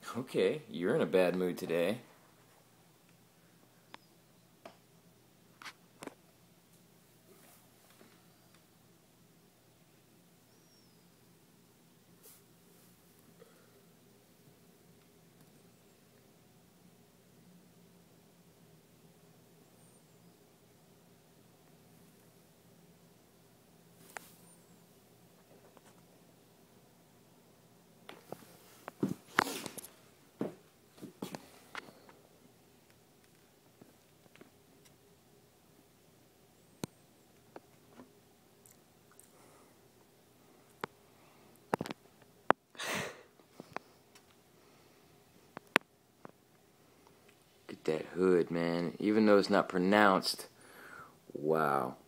Okay, you're in a bad mood today. Get that hood, man. Even though it's not pronounced, wow.